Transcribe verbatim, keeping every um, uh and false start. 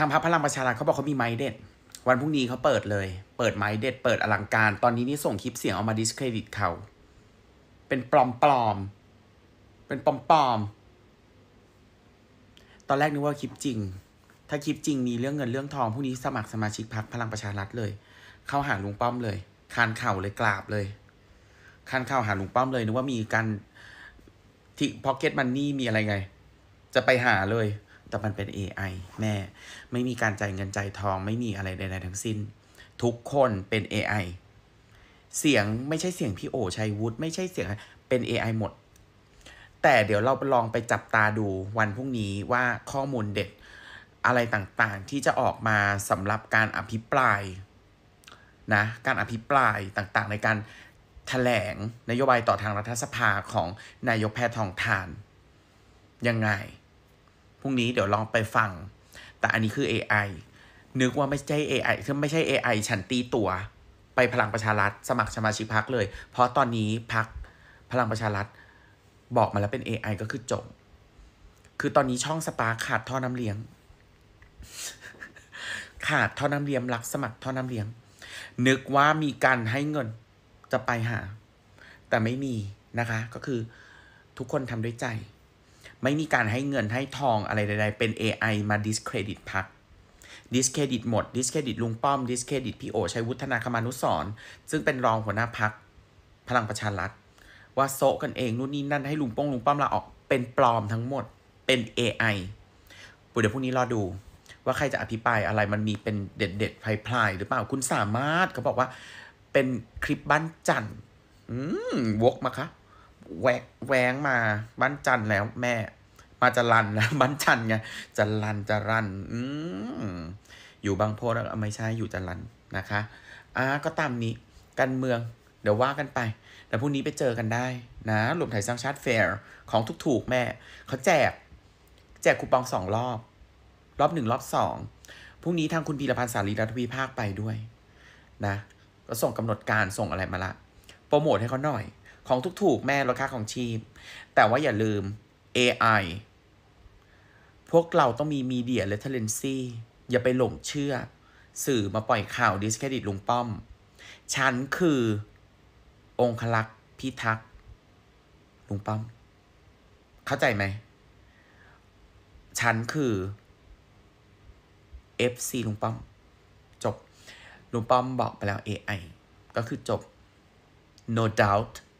างพรรคพลังประชารัฐเขาบอกเขามีไม้เด็ดวันพรุ่งนี้เขาเปิดเลยเปิดไม้เด็ดเปิดอลังการตอนนี้นี่ส่งคลิปเสียงออกมาดิสเครดิตเขาเป็นปลอมปลอมเป็นปลอมปลอมตอนแรกนึกว่าคลิปจริงถ้าคลิปจริงมีเรื่องเงินเรื่องทองพรุ่งนี้สมัครสมาชิกพรรคพลังประชารัฐเลยเข้าหาลุงป้อมเลยคานเข่าเลยกราบเลยคานเข่าหาลุงป้อมเลยนึกว่ามีการที่พ็อกเก็ตมันนี่มีอะไรไงจะไปหาเลยแต่มันเป็น เอ ไอ แม่ไม่มีการจ่ายเงินจ่ายทองไม่มีอะไรใดๆทั้งสิ้นทุกคนเป็น เอ ไอ เสียงไม่ใช่เสียงพี่โอชัยวุฒิไม่ใช่เสียงเป็น เอ ไอ หมดแต่เดี๋ยวเราลองไปจับตาดูวันพรุ่งนี้ว่าข้อมูลเด็ดอะไรต่างๆที่จะออกมาสำหรับการอภิปรายนะการอภิปรายต่างๆในการแถลงนโยบายต่อทางรัฐสภาของนายกแพทองธารยังไงพรุ่งนี้เดี๋ยวลองไปฟังแต่อันนี้คือ เอ ไอ นึกว่าไม่ใช่ เอ ไอ คือไม่ใช่ เอ ไอ ฉันตีตัวไปพลังประชารัฐสมัครสมาชิกพรรคเลยเพราะตอนนี้พรรคพลังประชารัฐบอกมาแล้วเป็น เอ ไอ ก็คือจบคือตอนนี้ช่องสปาร์คขาดท่อน้ำเลี้ยงขาดท่อน้ำเลี้ยงรักสมัครท่อน้ำเลี้ยงนึกว่ามีการให้เงินจะไปหาแต่ไม่มีนะคะก็คือทุกคนทำด้วยใจไม่มีการให้เงินให้ทองอะไรใดๆเป็น เอ ไอ มาดิสเครดิตพรรคดิสเครดิตหมดดิสเครดิตลุงป้อมดิสเครดิตพี่โอชัยวุฒนาคมานุสรณ์ซึ่งเป็นรองหัวหน้าพรรคพลังประชารัฐว่าโซะกันเองนู่นนี่นั่นให้ลุงป้องลุงป้อมลาออกเป็นปลอมทั้งหมดเป็น เอ ไอ เดี๋ยวพรุ่งนี้รอดูว่าใครจะอภิปรายอะไรมันมีเป็นเด็ดเด็ดพลายๆหรือเปล่าคุณสามารถเขาบอกว่าเป็นคลิปบ้านจันอืมวกมาคะแหวกแหวงมาบ้านจันแล้วแม่มาจะรันนะบ้านจันไงจะรันจะรันอืมอยู่บางโพแล้วไม่ใช่อยู่จะรันนะคะอ่าก็ตามนี้การเมืองเดี๋ยวว่ากันไปแต่พรุ่งนี้ไปเจอกันได้นะรวมไทยสร้างชาติแฟร์ของถูกๆแม่เขาแจกแจกคูปองสองรอบรอบหนึ่งรอบสองพรุ่งนี้ทางคุณพีรพันธ์สารีรัฐวิภาคไปด้วยนะก็ส่งกำหนดการส่งอะไรมาละโปรโมทให้เขาหน่อยของถูกๆแม่ลดค่าของชีพแต่ว่าอย่าลืม เอ ไอ พวกเราต้องมี Media Literacy อย่าไปหลงเชื่อสื่อมาปล่อยข่าวดิสเครดิตลุงป้อมฉันคือองคลักษ์พิทักษ์ลุงป้อมเข้าใจไหมฉันคือ เอฟ ซี ลุงป้อมจบลุงป้อมบอกไปแล้ว เอ ไอ ก็คือจบ no doubt